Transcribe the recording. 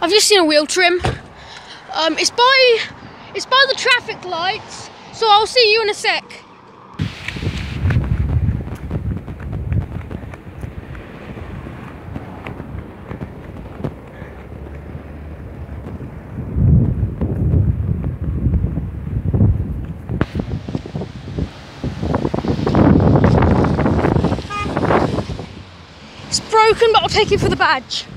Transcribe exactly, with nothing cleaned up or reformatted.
I've just seen a wheel trim. Um, it's by it's by the traffic lights, so I'll see you in a sec. It's broken, but I'll take it for the badge.